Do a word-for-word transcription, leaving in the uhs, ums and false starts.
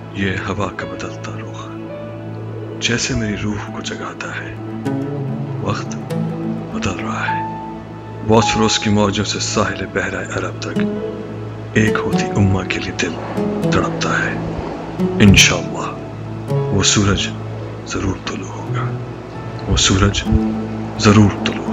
ये हवा का बदलता रुख जैसे मेरी रूह को जगाता है। वक्त बदल रहा है। बॉस्फोरस की मौजों से साहिल बहरा अरब तक एक होती उम्मा के लिए दिल तड़पता है। इंशाअल्लाह वो सूरज जरूर तुलू होगा। वो सूरज जरूर तुलू